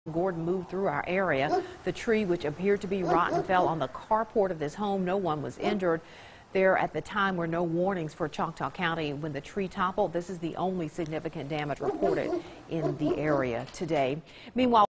Gordon moved through our area. The tree, which appeared to be rotten, fell on the carport of this home. No one was injured. There at the time were no warnings for Choctaw County when the tree toppled. This is the only significant damage reported in the area today. Meanwhile,